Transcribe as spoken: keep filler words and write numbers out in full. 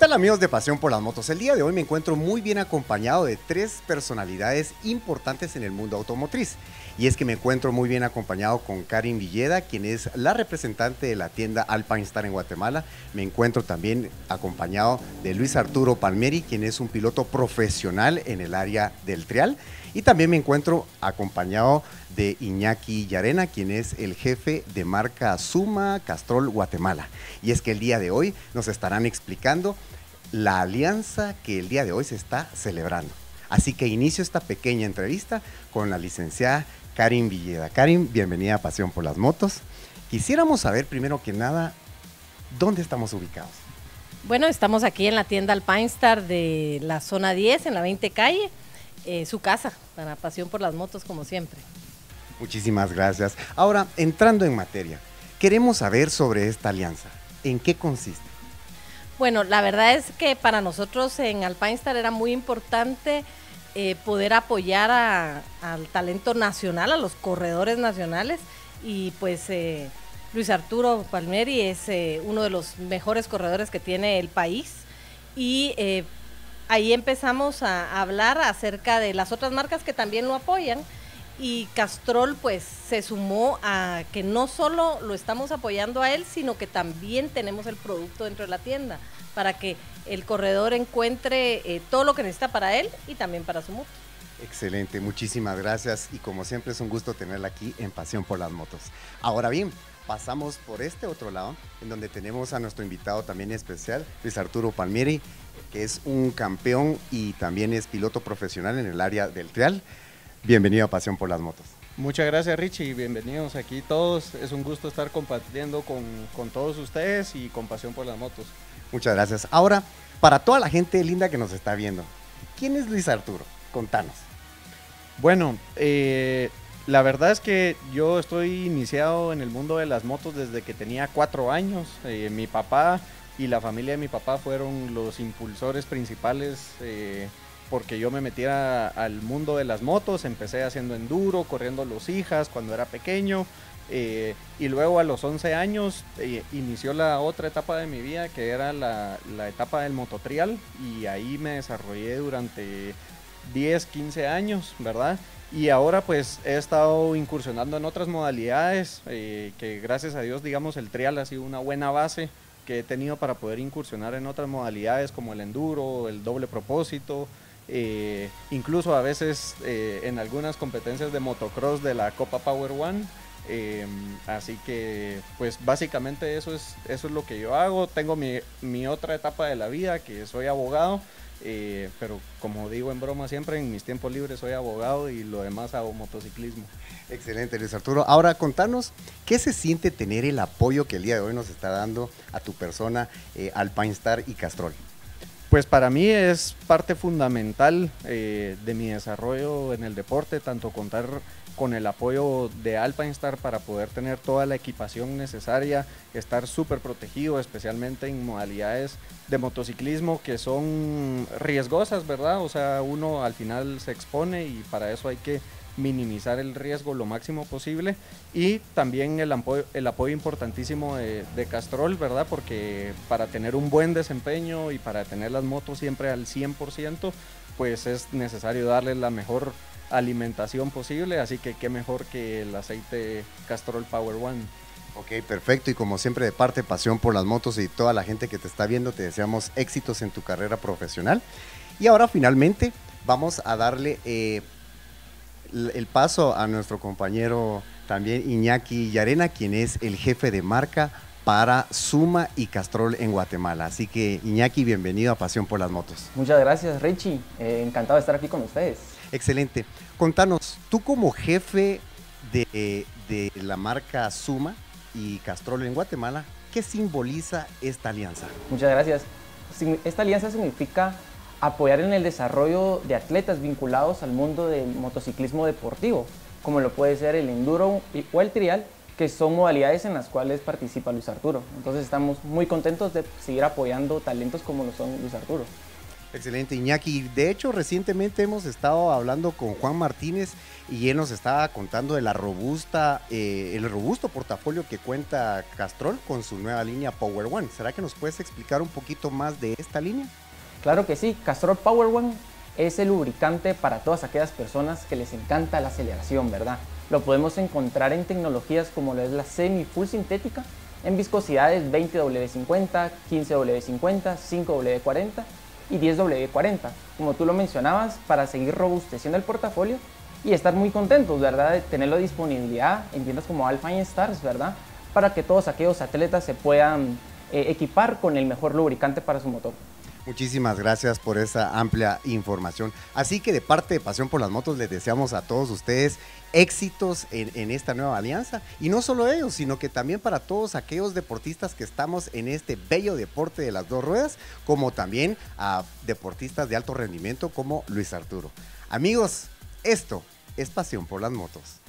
tal, amigos de Pasión por las Motos? El día de hoy me encuentro muy bien acompañado de tres personalidades importantes en el mundo automotriz. Y es que me encuentro muy bien acompañado con Karin Villeda, quien es la representante de la tienda Alpine Star en Guatemala. Me encuentro también acompañado de Luis Arturo Palmieri, quien es un piloto profesional en el área del trial. Y también me encuentro acompañado de Iñaki Llarena, quien es el jefe de marca Suma Castrol Guatemala. Y es que el día de hoy nos estarán explicando la alianza que el día de hoy se está celebrando. Así que inicio esta pequeña entrevista con la licenciada Karin Villeda. Karin, bienvenida a Pasión por las Motos. Quisiéramos saber primero que nada, ¿dónde estamos ubicados? Bueno, estamos aquí en la tienda Alpine Star de la zona diez, en la veinte calle. Eh, su casa, para Pasión por las Motos, como siempre. Muchísimas gracias. Ahora, entrando en materia, queremos saber sobre esta alianza. ¿En qué consiste? Bueno, la verdad es que para nosotros en Alpine Star era muy importante eh, poder apoyar a, al talento nacional, a los corredores nacionales, y pues eh, Luis Arturo Palmieri es eh, uno de los mejores corredores que tiene el país, y eh, ahí empezamos a hablar acerca de las otras marcas que también lo apoyan, y Castrol pues se sumó a que no solo lo estamos apoyando a él, sino que también tenemos el producto dentro de la tienda para que el corredor encuentre eh, todo lo que necesita para él y también para su moto. Excelente, muchísimas gracias, y como siempre es un gusto tenerla aquí en Pasión por las Motos. Ahora bien, pasamos por este otro lado, en donde tenemos a nuestro invitado también especial, Luis Arturo Palmieri, que es un campeón y también es piloto profesional en el área del trial. Bienvenido a Pasión por las Motos. Muchas gracias, Richie, bienvenidos aquí todos. Es un gusto estar compartiendo con, con todos ustedes y con Pasión por las Motos. Muchas gracias. Ahora, para toda la gente linda que nos está viendo, ¿quién es Luis Arturo? Contanos. Bueno, eh, la verdad es que yo estoy iniciado en el mundo de las motos desde que tenía cuatro años. Eh, mi papá y la familia de mi papá fueron los impulsores principales eh, porque yo me metiera al mundo de las motos. Empecé haciendo enduro, corriendo los hijas cuando era pequeño, eh, y luego a los once años eh, inició la otra etapa de mi vida, que era la, la etapa del mototrial, y ahí me desarrollé durante diez, quince años, ¿verdad? Y ahora pues he estado incursionando en otras modalidades, eh, que gracias a Dios, digamos, el trial ha sido una buena base que he tenido para poder incursionar en otras modalidades como el enduro, el doble propósito, eh, incluso a veces eh, en algunas competencias de motocross de la Copa Power One. Eh, así que pues básicamente eso es, eso es lo que yo hago. Tengo mi, mi otra etapa de la vida, que soy abogado, eh, pero como digo en broma siempre, en mis tiempos libres soy abogado y lo demás hago motociclismo. Excelente, Luis Arturo. Ahora contanos, ¿qué se siente tener el apoyo que el día de hoy nos está dando a tu persona, eh, Alpine Star y Castrol? Pues para mí es parte fundamental eh, de mi desarrollo en el deporte, tanto contar con el apoyo de Alpine Star para poder tener toda la equipación necesaria, estar súper protegido, especialmente en modalidades de motociclismo que son riesgosas, ¿verdad? O sea, uno al final se expone y para eso hay que minimizar el riesgo lo máximo posible, y también el apoyo, el apoyo importantísimo de, de Castrol, ¿verdad? Porque para tener un buen desempeño y para tener las motos siempre al cien por ciento, pues es necesario darles la mejor alimentación posible, así que qué mejor que el aceite Castrol Power One. Ok, perfecto, y como siempre de parte Pasión por las Motos y toda la gente que te está viendo, te deseamos éxitos en tu carrera profesional. Y ahora finalmente vamos a darle eh, el paso a nuestro compañero también Iñaki Llarena, quien es el jefe de marca para Suma y Castrol en Guatemala. Así que Iñaki, bienvenido a Pasión por las Motos. Muchas gracias, Richie, eh, encantado de estar aquí con ustedes. Excelente. Contanos, tú como jefe de, de la marca Suma y Castrol en Guatemala, ¿qué simboliza esta alianza? Muchas gracias. Esta alianza significa apoyar en el desarrollo de atletas vinculados al mundo del motociclismo deportivo, como lo puede ser el enduro o el trial, que son modalidades en las cuales participa Luis Arturo. Entonces estamos muy contentos de seguir apoyando talentos como lo son Luis Arturo. Excelente, Iñaki. De hecho, recientemente hemos estado hablando con Juan Martínez y él nos estaba contando de la robusta, eh, el robusto portafolio que cuenta Castrol con su nueva línea Power One. ¿Será que nos puedes explicar un poquito más de esta línea? Claro que sí, Castrol Power One es el lubricante para todas aquellas personas que les encanta la aceleración, ¿verdad? Lo podemos encontrar en tecnologías como lo es la semi-full sintética, en viscosidades veinte W cincuenta, quince W cincuenta, cinco W cuarenta y diez W cuarenta, como tú lo mencionabas, para seguir robusteciendo el portafolio y estar muy contentos, ¿verdad?, de tenerlo a disponibilidad en tiendas como Alpine Stars, ¿verdad?, para que todos aquellos atletas se puedan eh, equipar con el mejor lubricante para su motor. Muchísimas gracias por esa amplia información. Así que de parte de Pasión por las Motos les deseamos a todos ustedes éxitos en, en esta nueva alianza. Y no solo ellos, sino que también para todos aquellos deportistas que estamos en este bello deporte de las dos ruedas, como también a deportistas de alto rendimiento como Luis Arturo. Amigos, esto es Pasión por las Motos.